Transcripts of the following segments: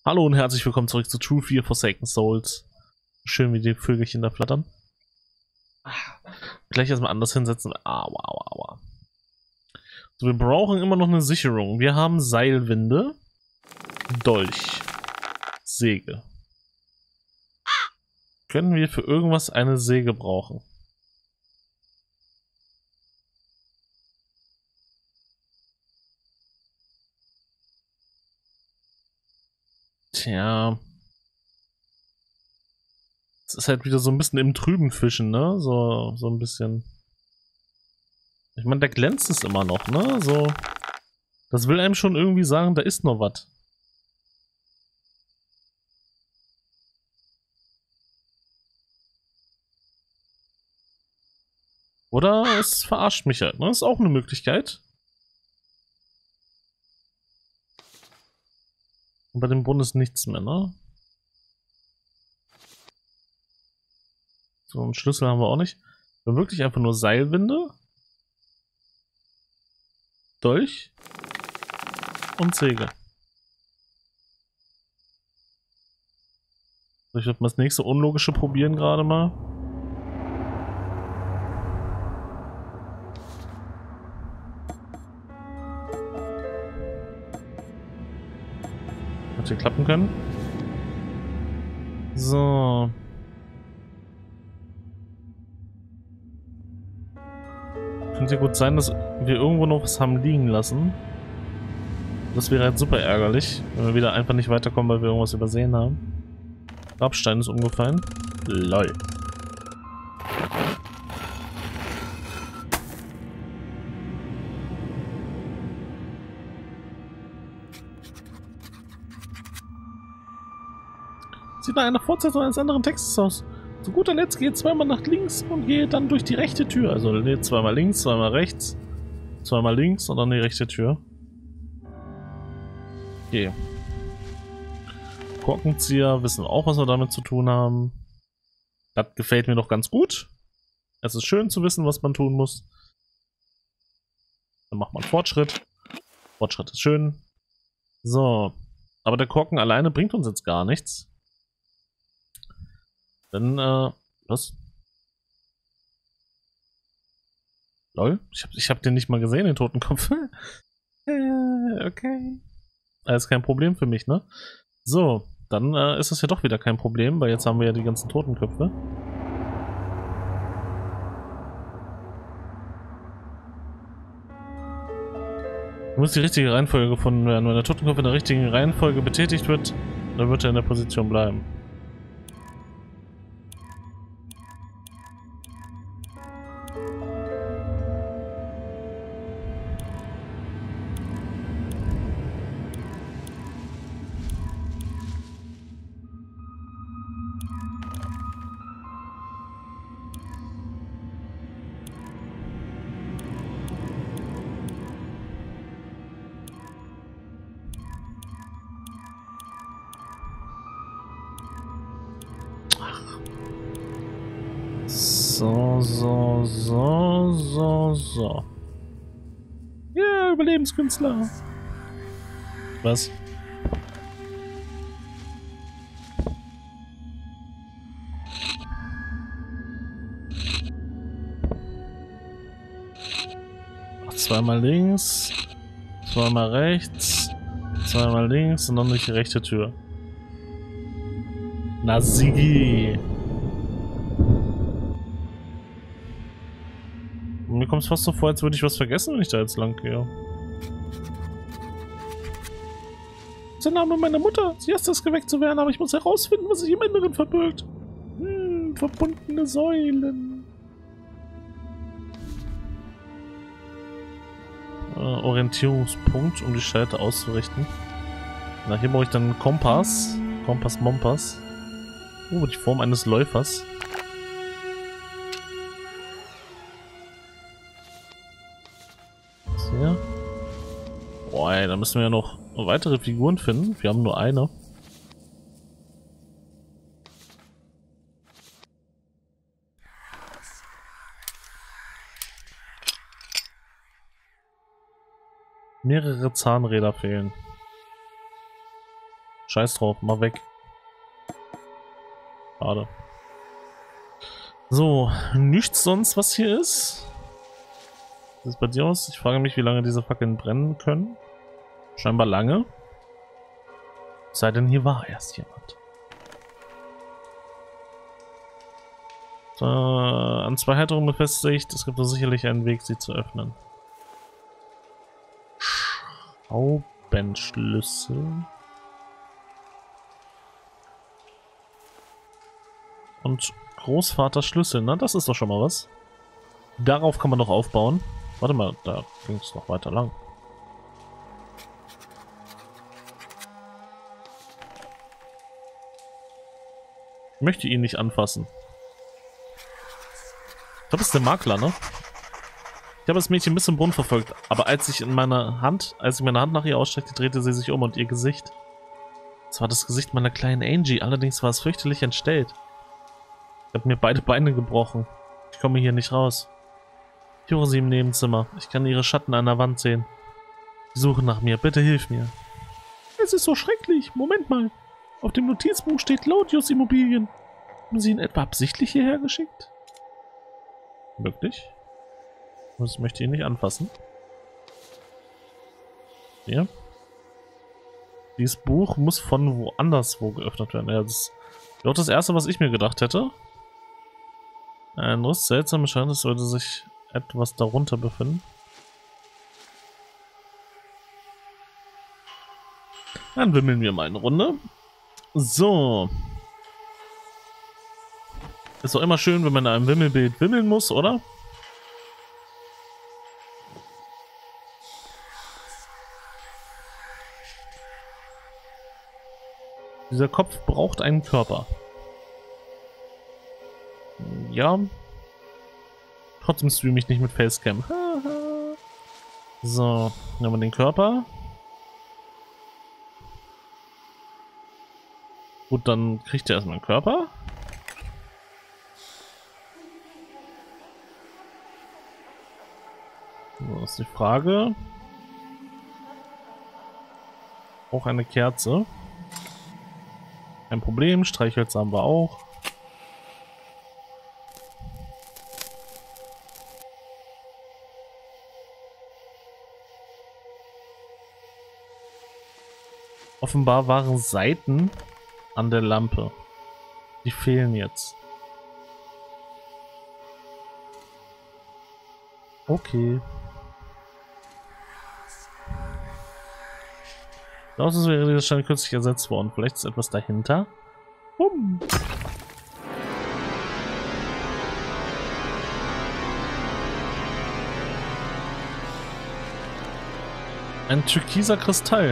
Hallo und herzlich willkommen zurück zu True 4 Forsaken Souls. Schön, wie die Vögelchen da flattern. Gleich erstmal anders hinsetzen. Aua, aua, aua. So, wir brauchen immer noch eine Sicherung. Wir haben Seilwinde, Dolch, Säge. Können wir für irgendwas eine Säge brauchen? Tja. Es ist halt wieder so ein bisschen im Trüben fischen, ne? So ein bisschen. Ich meine, da glänzt es immer noch, ne? So. Das will einem schon irgendwie sagen, da ist noch was. Oder es verarscht mich halt, ne? Ist auch eine Möglichkeit. Und bei dem Brunnen ist nichts mehr, ne? So einen Schlüssel haben wir auch nicht. Wir haben wirklich einfach nur Seilwinde, Dolch und Säge. So, ich werde mal das nächste Unlogische probieren gerade mal. Wird hier klappen können. So. Könnte gut sein, dass wir irgendwo noch was haben liegen lassen. Das wäre halt super ärgerlich, wenn wir wieder einfach nicht weiterkommen, weil wir irgendwas übersehen haben. Grabstein ist umgefallen. LOL. Sieht nach einer Fortsetzung eines anderen Textes aus. Zu guter Letzt gehe zweimal nach links und gehe dann durch die rechte Tür. Also zweimal links, zweimal rechts, zweimal links und dann die rechte Tür. Okay. Korkenzieher wissen auch, was wir damit zu tun haben. Das gefällt mir doch ganz gut. Es ist schön zu wissen, was man tun muss. Dann macht man Fortschritt. Fortschritt ist schön. So. Aber der Korken alleine bringt uns jetzt gar nichts. Dann, was? Lol? Ich hab den nicht mal gesehen, den Totenkopf. Okay. Alles kein Problem für mich, ne? So, dann ist das ja doch wieder kein Problem, weil jetzt haben wir ja die ganzen Totenköpfe. Muss die richtige Reihenfolge gefunden werden. Wenn der Totenkopf in der richtigen Reihenfolge betätigt wird, dann wird er in der Position bleiben. So. Ja, Überlebenskünstler. Was? Zweimal links, zweimal rechts, zweimal links und dann durch die rechte Tür. Na Sigi! Mir kommt es fast so vor, als würde ich was vergessen, wenn ich da jetzt lang gehe. Das ist der Name meiner Mutter. Sie hasst es, geweckt zu werden, aber ich muss herausfinden, was sich im Inneren verbirgt. Verbundene Säulen. Orientierungspunkt, um die Scheite auszurichten. Na, hier brauche ich dann einen Kompass. Kompass Mompas. Die Form eines Läufers. Hier. Boah, ey, da müssen wir ja noch weitere Figuren finden. Wir haben nur eine. Mehrere Zahnräder fehlen. Scheiß drauf, mach weg. Schade. So, nichts sonst, was hier ist. Wie sieht es bei dir aus? Ich frage mich, wie lange diese Fackeln brennen können. Scheinbar lange. Sei denn, hier war erst jemand. So, an zwei Halterungen befestigt. Es gibt doch sicherlich einen Weg, sie zu öffnen. Schraubenschlüssel. Und Großvaters Schlüssel, na, das ist doch schon mal was. Darauf kann man doch aufbauen. Warte mal, da ging es noch weiter lang. Ich möchte ihn nicht anfassen. Ich glaube, das ist der Makler, ne? Ich habe das Mädchen bis zum Brunnen verfolgt, aber als ich meine Hand nach ihr ausstreckte, drehte sie sich um und ihr Gesicht. Es war das Gesicht meiner kleinen Angie, allerdings war es fürchterlich entstellt. Ich habe mir beide Beine gebrochen. Ich komme hier nicht raus. Ich höre sie im Nebenzimmer. Ich kann ihre Schatten an der Wand sehen. Sie suchen nach mir. Bitte hilf mir. Es ist so schrecklich. Moment mal. Auf dem Notizbuch steht Laudius Immobilien. Haben Sie ihn etwa absichtlich hierher geschickt? Wirklich? Das möchte ich ihn nicht anfassen. Hier. Dieses Buch muss von woanderswo geöffnet werden. Ja, das ist auch das erste, was ich mir gedacht hätte. Ein Rüst seltsam scheint, es sollte sich etwas darunter befinden. Dann wimmeln wir mal eine Runde. So. Ist doch immer schön, wenn man in einem Wimmelbild wimmeln muss, oder? Dieser Kopf braucht einen Körper. Ja. Trotzdem streame ich nicht mit Facecam. So, nehmen wir den Körper. Gut, dann kriegt er erstmal einen Körper. So, ist die Frage. Auch eine Kerze. Kein Problem, Streichhölzer haben wir auch. Offenbar waren Seiten an der Lampe. Die fehlen jetzt. Okay. Außerdem wäre dieser Stein kürzlich ersetzt worden. Vielleicht ist etwas dahinter. Ein türkiser Kristall.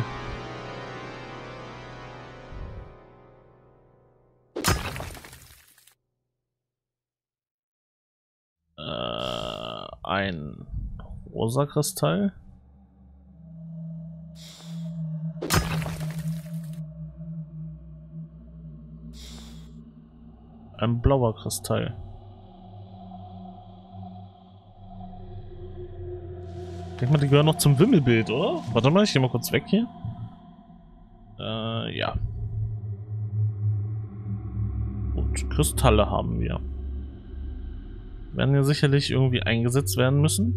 Ein rosa Kristall. Ein blauer Kristall. Ich denke mal, die gehören noch zum Wimmelbild, oder? Warte mal, ich gehe mal kurz weg hier. Ja. Gut, Kristalle haben wir. Werden ja sicherlich irgendwie eingesetzt werden müssen.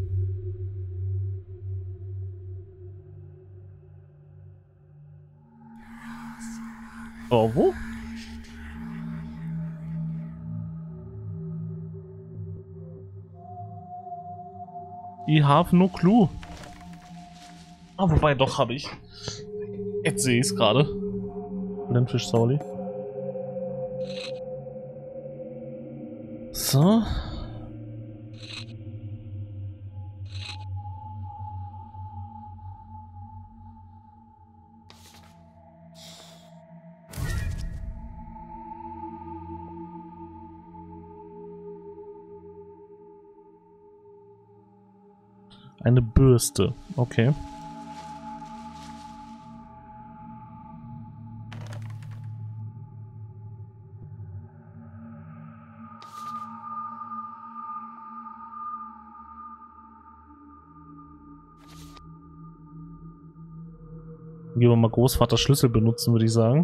Oh, wo? Ich have no clue. Ah, wobei, doch habe ich. Jetzt sehe ich es gerade. Blindfisch Sauli. So. Eine Bürste. Okay. Gehen wir mal Großvaters Schlüssel benutzen, würde ich sagen.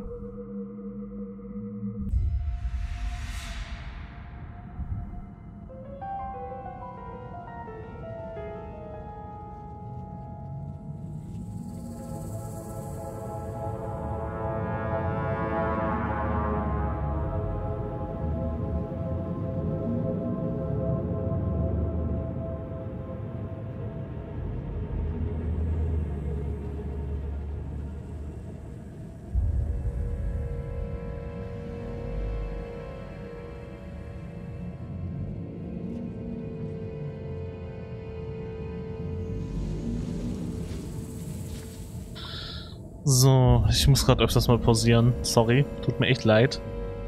So, ich muss gerade öfters mal pausieren. Sorry, tut mir echt leid.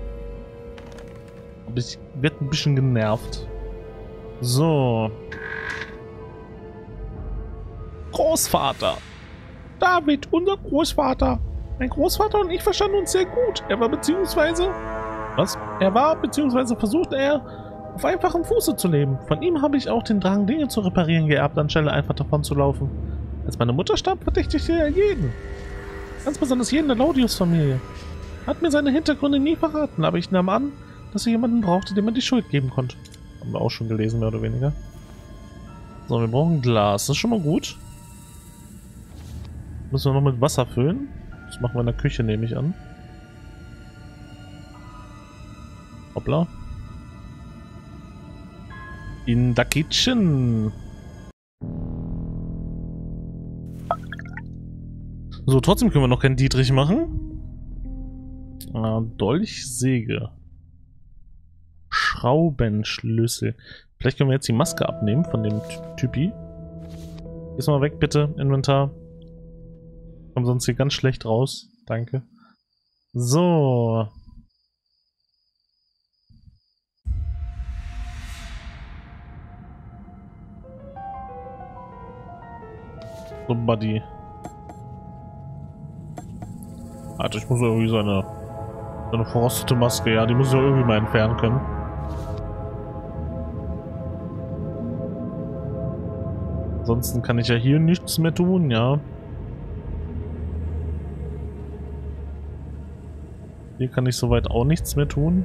Aber ich werde ein bisschen genervt. So. Großvater. David, unser Großvater. Mein Großvater und ich verstanden uns sehr gut. Er war beziehungsweise versuchte er, auf einfachem Fuße zu leben. Von ihm habe ich auch den Drang, Dinge zu reparieren geerbt, anstelle einfach davon zu laufen. Als meine Mutter starb, verdächtigte er jeden. Ganz besonders jeden der Laudius-Familie. Hat mir seine Hintergründe nie verraten, aber ich nahm an, dass er jemanden brauchte, dem man die Schuld geben konnte. Haben wir auch schon gelesen, mehr oder weniger. So, wir brauchen Glas. Das ist schon mal gut. Müssen wir noch mit Wasser füllen. Das machen wir in der Küche, nehme ich an. Hoppla. In the kitchen. So, trotzdem können wir noch keinen Dietrich machen. Dolch, Säge. Schraubenschlüssel. Vielleicht können wir jetzt die Maske abnehmen von dem Typi. Gehst mal weg, bitte, Inventar. Kommt sonst hier ganz schlecht raus. Danke. So. So, Buddy. Alter, ich muss irgendwie seine verrostete Maske, ja, die muss ich auch irgendwie mal entfernen können. Ansonsten kann ich ja hier nichts mehr tun, ja. Hier kann ich soweit auch nichts mehr tun.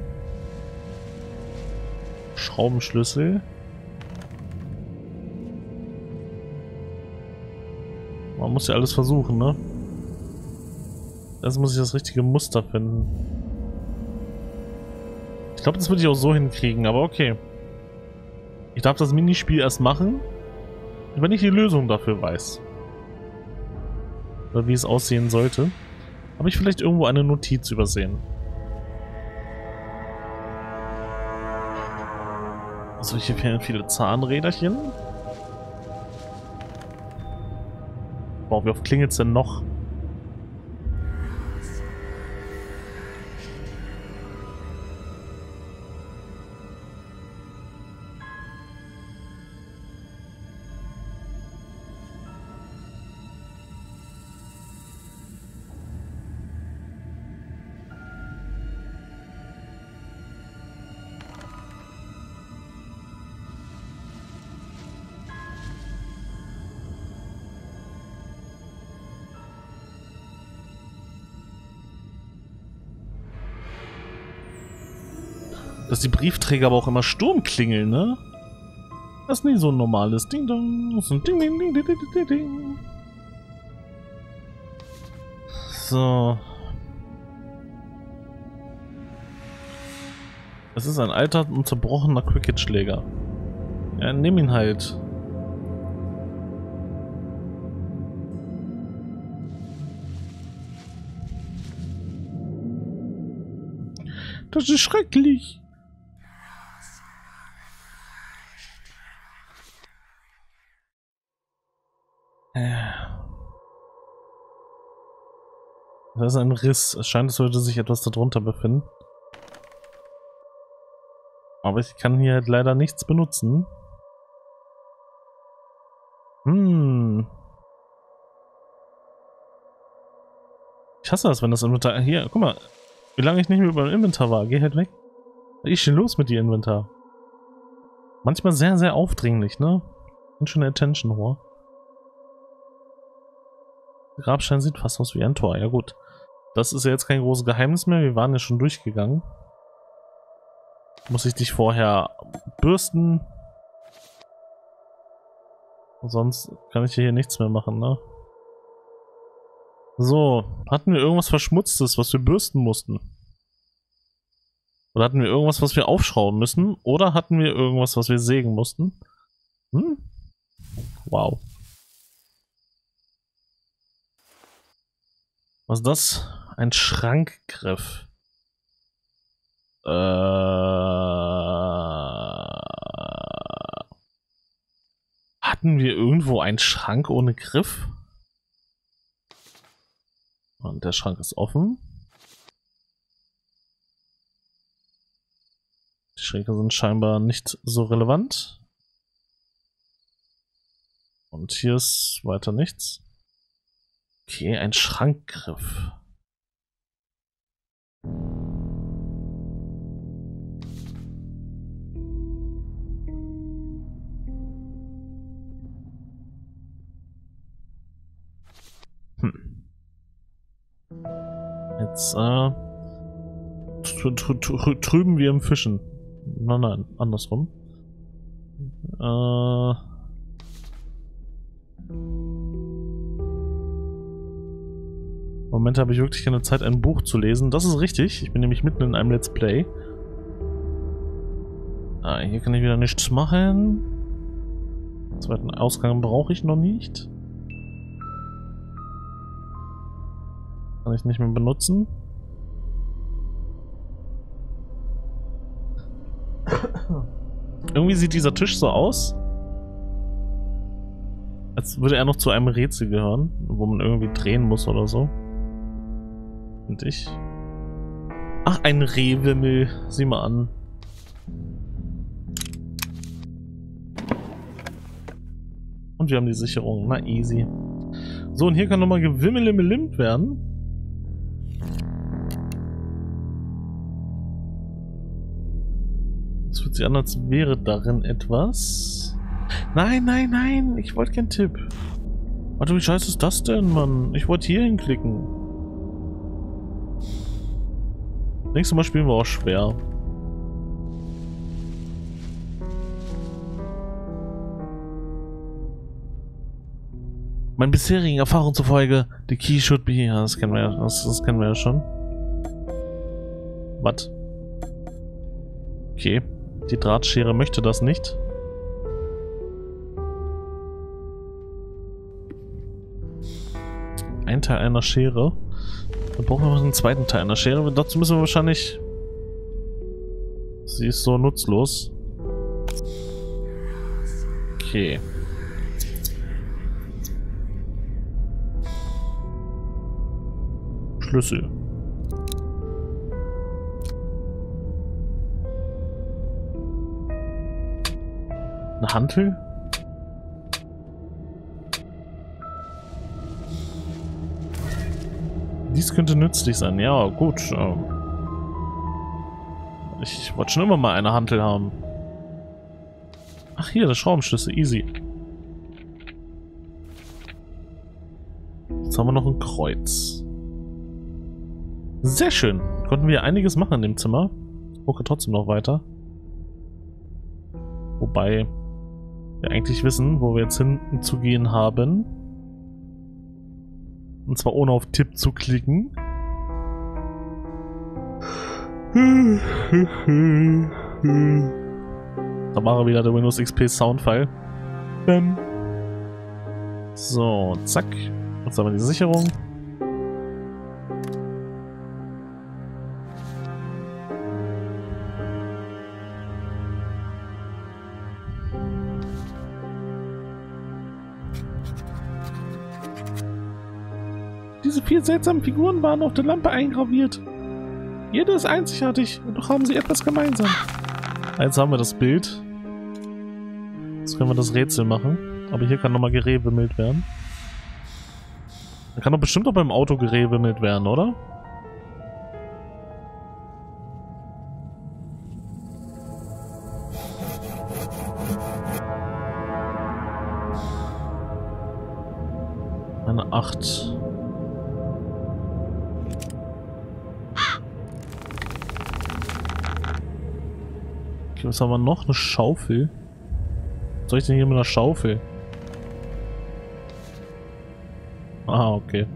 Schraubenschlüssel. Man muss ja alles versuchen, ne? Jetzt muss ich das richtige Muster finden. Ich glaube, das würde ich auch so hinkriegen, aber okay. Ich darf das Minispiel erst machen, wenn ich die Lösung dafür weiß. Oder wie es aussehen sollte. Habe ich vielleicht irgendwo eine Notiz übersehen? Also hier fehlen viele Zahnräderchen. Boah, wie oft klingelt es denn noch? Dass die Briefträger aber auch immer Sturm klingeln, ne? Das ist nie so ein normales Ding-Dong. So ein Ding-Ding-Ding-Ding-Ding-Ding. So. Es ist ein alter und zerbrochener Cricket-Schläger. Ja, nimm ihn halt. Das ist schrecklich. Das ist ein Riss. Es scheint, es sollte sich etwas darunter befinden. Aber ich kann hier halt leider nichts benutzen. Ich hasse das, wenn das Inventar... Hier, guck mal. Wie lange ich nicht mehr über dem Inventar war. Geh halt weg. Was ist denn los mit dir, Inventar? Manchmal sehr, sehr aufdringlich, ne? Und schon Attention, Whore. Der Grabstein sieht fast aus wie ein Tor. Ja gut. Das ist ja jetzt kein großes Geheimnis mehr. Wir waren ja schon durchgegangen. Muss ich dich vorher bürsten? Sonst kann ich hier nichts mehr machen, ne? So, hatten wir irgendwas Verschmutztes, was wir bürsten mussten? Oder hatten wir irgendwas, was wir aufschrauben müssen? Oder hatten wir irgendwas, was wir sägen mussten? Hm? Wow. Was ist das? Ein Schrankgriff. Hatten wir irgendwo einen Schrank ohne Griff? Und der Schrank ist offen. Die Schränke sind scheinbar nicht so relevant. Und hier ist weiter nichts. Okay, ein Schrankgriff. Jetzt, trüben wir im Fischen. Nein, andersrum. Im Moment habe ich wirklich keine Zeit, ein Buch zu lesen. Das ist richtig. Ich bin nämlich mitten in einem Let's Play. Hier kann ich wieder nichts machen. Den zweiten Ausgang brauche ich noch nicht. Kann ich nicht mehr benutzen. Irgendwie sieht dieser Tisch so aus, als würde er noch zu einem Rätsel gehören, wo man irgendwie drehen muss oder so. Finde ich. Ach, ein Rehwimmel. Sieh mal an. Und wir haben die Sicherung. Na, easy. So, und hier kann nochmal gewimmelimmelimmt werden. Es fühlt sich an, als wäre darin etwas. Nein, nein, nein. Ich wollte keinen Tipp. Warte, wie scheiße ist das denn, Mann? Ich wollte hier hinklicken. Nächstes Mal spielen wir auch schwer. Meinen bisherigen Erfahrungen zufolge, the key should be here. Das kennen wir ja, das kennen wir ja schon. Was? Okay. Die Drahtschere möchte das nicht. Ein Teil einer Schere. Dann brauchen wir noch einen zweiten Teil einer Schere. Dazu müssen wir wahrscheinlich... Sie ist so nutzlos. Okay. Schlüssel. Eine Hantel? Dies könnte nützlich sein. Ja, gut. Ich wollte schon immer mal eine Hantel haben. Ach, hier, der Schraubenschlüssel. Easy. Jetzt haben wir noch ein Kreuz. Sehr schön. Konnten wir einiges machen in dem Zimmer. Ich gucke trotzdem noch weiter. Wobei wir eigentlich wissen, wo wir jetzt hinten zu gehen haben. Und zwar ohne auf Tipp zu klicken. Da war wieder der Windows XP Soundfile. So, zack. Jetzt haben wir die Sicherung. Diese 4 seltsamen Figuren waren auf der Lampe eingraviert. Jede ist einzigartig und doch haben sie etwas gemeinsam. Jetzt haben wir das Bild. Jetzt können wir das Rätsel machen. Aber hier kann nochmal gerewimmelt werden. Da kann doch bestimmt auch beim Auto gerewimmelt werden, oder? Eine 8. Was haben wir noch? Eine Schaufel? Was soll ich denn hier mit einer Schaufel? Ah, okay.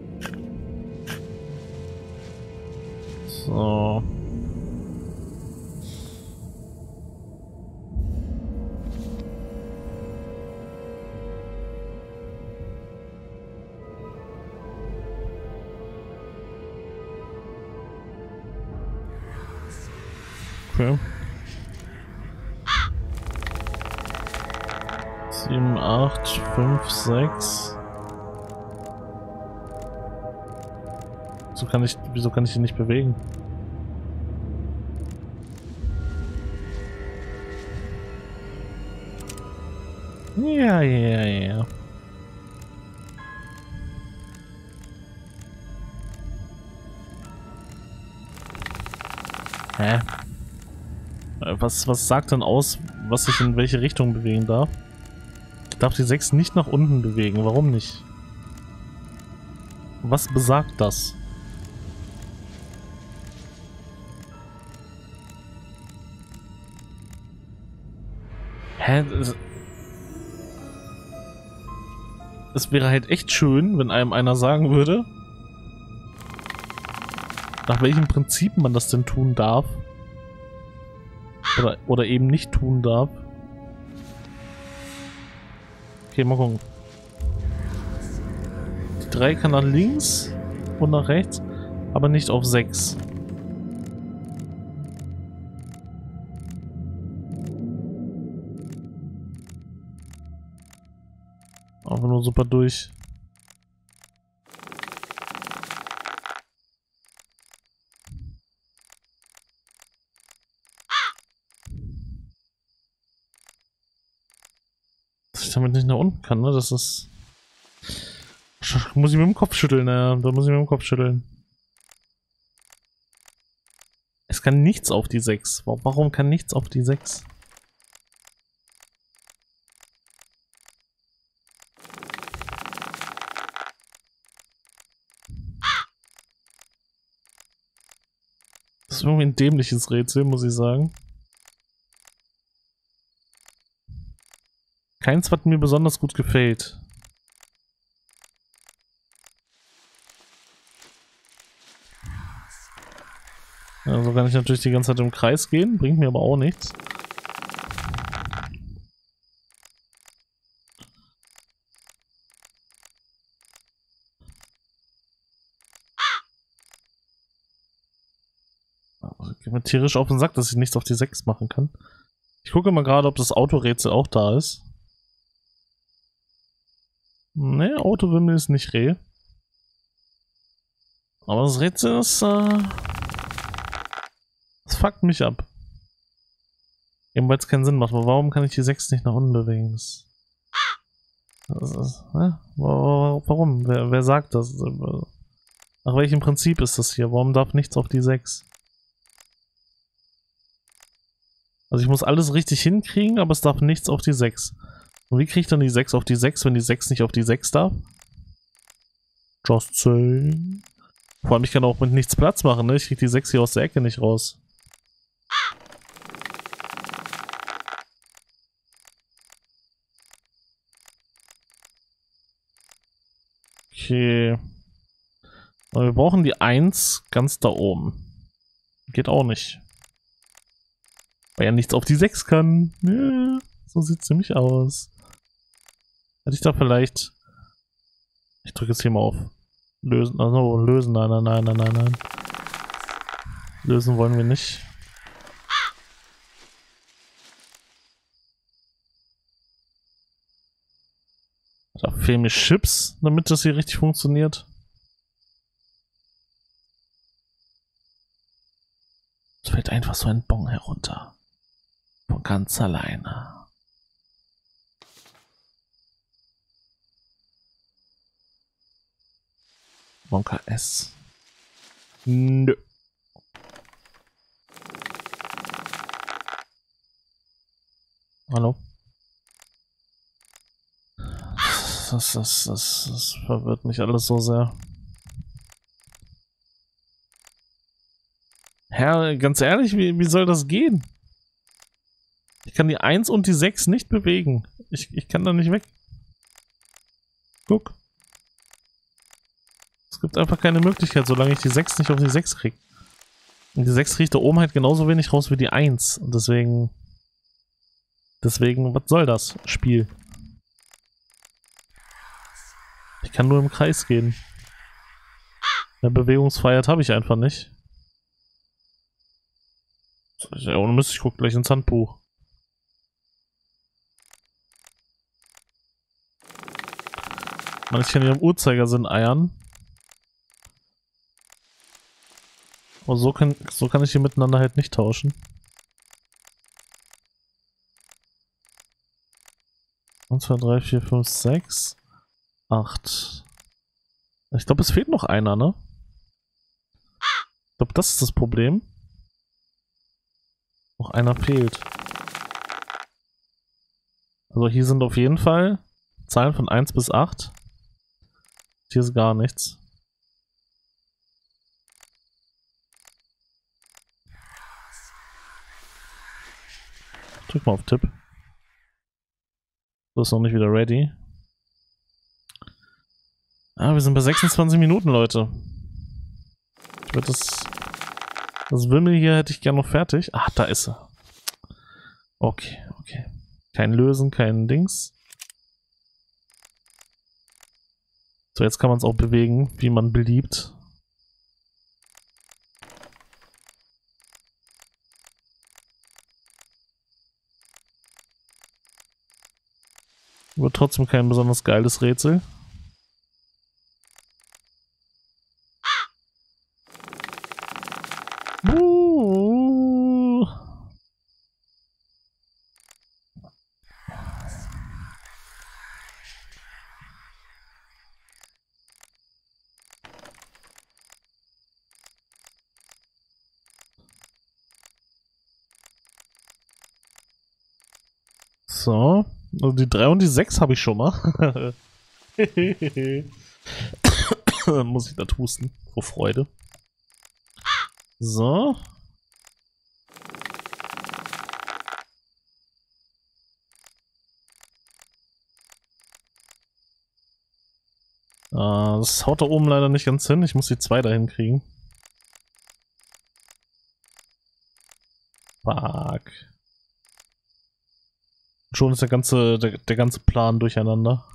So. Okay. 7, 8, 5, 6. Wieso kann ich ihn nicht bewegen? Ja. Hä? Was sagt denn aus, was ich in welche Richtung bewegen darf? Ich darf die 6 nicht nach unten bewegen. Warum nicht? Was besagt das? Hä? Es wäre halt echt schön, wenn einem einer sagen würde, nach welchem Prinzip man das denn tun darf. Oder eben nicht tun darf. Okay, mal gucken. Die 3 kann nach links und nach rechts, aber nicht auf 6. Einfach nur super durch. Dass ich damit nicht nach unten kann, ne? Das ist... Muss ich mit dem Kopf schütteln, ja. Da muss ich mit dem Kopf schütteln. Es kann nichts auf die 6. Warum kann nichts auf die 6? Das ist irgendwie ein dämliches Rätsel, muss ich sagen. Keins, was mir besonders gut gefällt. Also kann ich natürlich die ganze Zeit im Kreis gehen, bringt mir aber auch nichts. Geht mir tierisch auf den Sack, dass ich nichts auf die 6 machen kann. Ich gucke mal gerade, ob das Autorätsel auch da ist. Ne, Autowimmel ist nicht Reh. Aber das Rätsel ist, das fuckt mich ab. Eben weil es keinen Sinn macht. Aber warum kann ich die 6 nicht nach unten bewegen? Das ist, warum? Wer sagt das? Nach welchem Prinzip ist das hier? Warum darf nichts auf die 6? Also ich muss alles richtig hinkriegen, aber es darf nichts auf die 6. Und wie kriege ich dann die 6 auf die 6, wenn die 6 nicht auf die 6 darf? Just saying. Vor allem, ich kann auch mit nichts Platz machen, ne? Ich kriege die 6 hier aus der Ecke nicht raus. Okay. Aber wir brauchen die 1 ganz da oben. Geht auch nicht. Weil er nichts auf die 6 kann. Ja, so sieht es nämlich aus. Hätte ich da vielleicht... Ich drücke jetzt hier mal auf. Lösen. Also lösen. Nein. Lösen wollen wir nicht. Da fehlen mir Chips, damit das hier richtig funktioniert. Es fällt einfach so ein Bon herunter. Von ganz alleine. Wonka S. Nö. Hallo? Das verwirrt mich alles so sehr. Herr, ganz ehrlich, wie soll das gehen? kann die 1 und die 6 nicht bewegen. Ich kann da nicht weg. Guck. Es gibt einfach keine Möglichkeit, solange ich die 6 nicht auf die 6 kriege. Und die 6 kriegt da oben halt genauso wenig raus wie die 1. Und deswegen... Deswegen, was soll das Spiel? Ich kann nur im Kreis gehen. Eine Bewegungsfreiheit habe ich einfach nicht. Ja, ohne Mist, ich gucke gleich ins Handbuch. Man, ich kann hier im Uhrzeigersinn eiern. Aber so kann ich die miteinander halt nicht tauschen. 1, 2, 3, 4, 5, 6, 8. Ich glaube, es fehlt noch einer, ne? Ich glaube, das ist das Problem. Noch einer fehlt. Also hier sind auf jeden Fall Zahlen von 1 bis 8. Hier ist gar nichts. Drück mal auf Tipp. So, ist noch nicht wieder ready. Ah, wir sind bei 26 Minuten, Leute. Ich würde das Wimmel hier hätte ich gerne noch fertig. Ah, da ist er. Okay, okay. Kein Lösen, kein Dings. So, jetzt kann man es auch bewegen, wie man beliebt. Aber trotzdem kein besonders geiles Rätsel. So, also die 3 und die 6 habe ich schon mal. Muss ich da husten, vor Freude. So. Das haut da oben leider nicht ganz hin. Ich muss die 2 dahin kriegen. Fuck. Schon ist der ganze Plan durcheinander.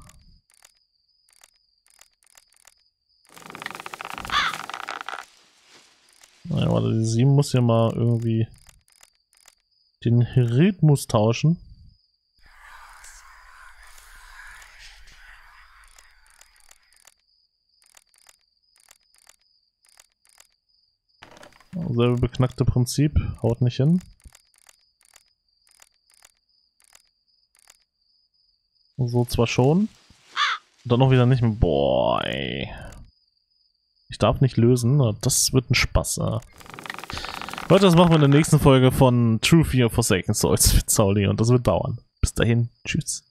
Naja, warte, die 7 muss ja mal irgendwie den Rhythmus tauschen. Selbe beknackte Prinzip, haut nicht hin. So zwar schon. Und dann noch wieder nicht mehr. Boah, ey. Ich darf nicht lösen. Das wird ein Spaß. Ja. Leute, das machen wir in der nächsten Folge von True Fear Forsaken Souls mit Sauli und das wird dauern. Bis dahin, tschüss.